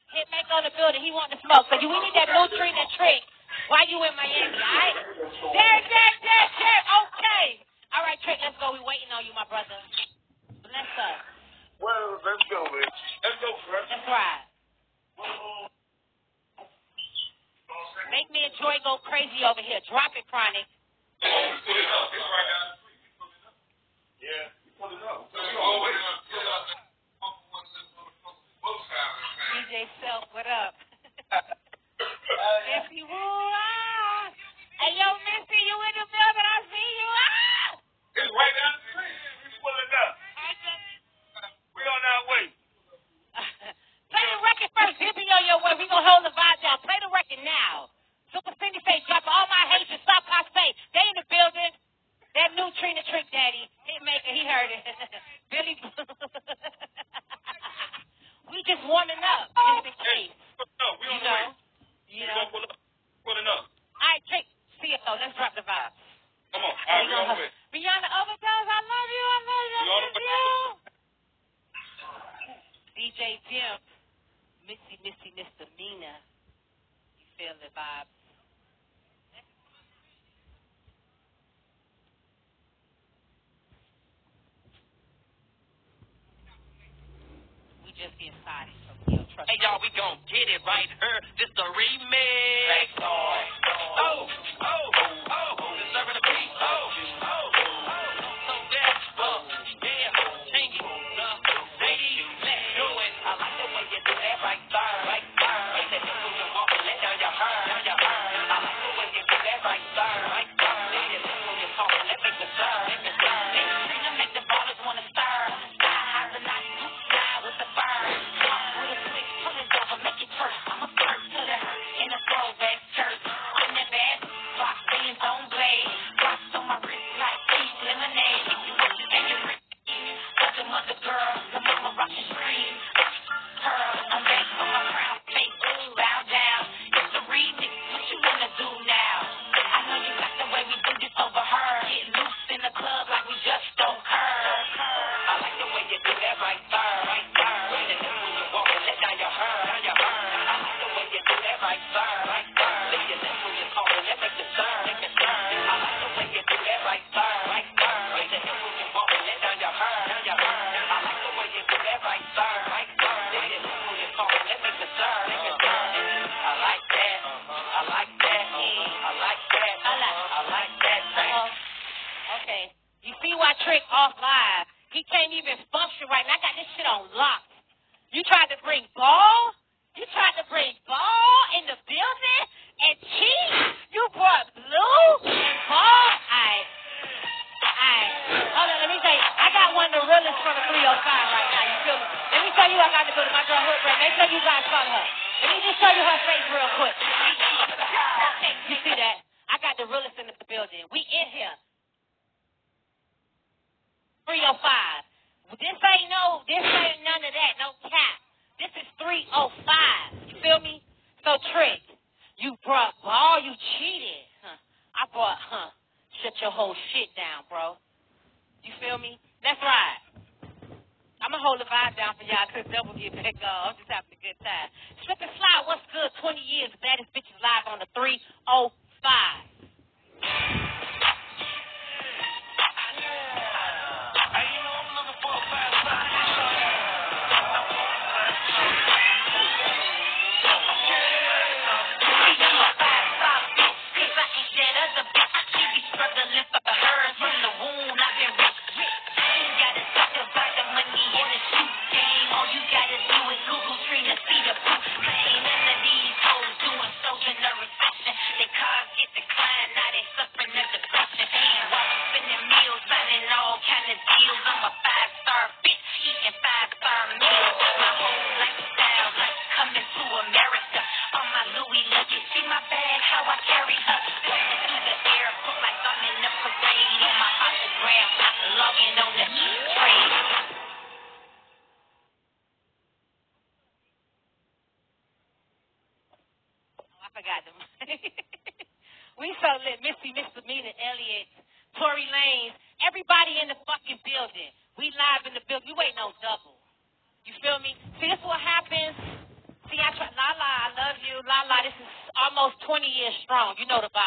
Hitmaker on the building. He want to smoke. So we need that new tree, that trick. Why you in Miami, all right? Derek. Okay. All right, Trick, let's go. We waiting on you, my brother. Bless us. Well, let's go, man. Let's go, Fred. That's right. Make me and Joy go crazy over here. Drop it, Chronic. Put it up. It's right down the street. You put it up. Yeah, you put it up. DJ Self, what up? Missy, woo, ah. Hey, yo, Missy, you in the building? I see you, ah. It's right down the street. We pull it up. We on our way. Play the record first. Hippie on your way. We gonna hold the vibe down. Play the record now. Super Cindy Face drop all my Haitian stop I say. They in the building. That new Trina Trick Daddy. Hitmaker, he heard it. Billy. We just warming up. Just in case. We on the way. You know. Pulling up. All right, Trick. See you though. Let's drop the vibe. Come on. All right, we on the way. Beyond the overdose, I love you. We on the way. DJ Jim. Missy, misdemeanor. You feel the vibe. We just get started, so we'll trust. Hey, y'all, we gon' get it right here. This the remix. Oh. Serving the beat. So that's yeah. Change it. Ladies, let's do it. I like the way you do that right there. Right there. Ain't that when you walk and let down your hair. I like the way you do that right there. Right there. Ladies, when you talk and let make the stir. Make the ballers wanna stir. Sky the night, fly with the bird. With a switch, pull it over, make it twerk. I'm a flirt to the in a throwback shirt. I'm that bad, rock bands on blade. Rocks on my wrist like peach lemonade. And you rich, such a mother girl. The mama rock the screen. Her, I'm back for my crown. Face, bow down. It's a remix, what you wanna do now? I know you got the way we do this over her. Get loose in the club like we just don't care. I like the way you do that right there. Right there. When you walk and let down your hair. I like the way you do that right there. Right there. Let your lips when you talk and let make the stir. I like the way you do that right there. Right there. When you walk and let down your hair. I like the way you do that right there. Right there. Let your lips when you talk and let make the stir. I like that. I like that. I like that. I like that. Okay. You see why Trick off live? He can't even function right now. I got this shit on lock. You tried to bring ball? You tried to bring ball in the building and cheat? You brought blue and ball? Alright. Hold on, let me tell you. I got one of the realest from the 305 right now. You feel me? Let me tell you I got to go to my girl Hood Break. Make sure you guys follow her. Let me just show you her face real quick. You see that? I got the realest in the building. We in here. 305. This ain't none of that, no cap. This is 305. You feel me? So Trick, you brought ball, you cheated. I brought, shut your whole shit down, bro. You feel me? That's right. I'm going to hold the vibe down for y'all because double get back up. I'm just having a good time. Slip and slide, what's good? 20 years, baddest bitches live on the 305. We so lit. Missy, Misdemeanor, Elliott, Tory Lanez, everybody in the fucking building. We live in the building. You ain't no double. You feel me? See, this what happens. See, I try. La La. This is almost 20 years strong. You know the vibe.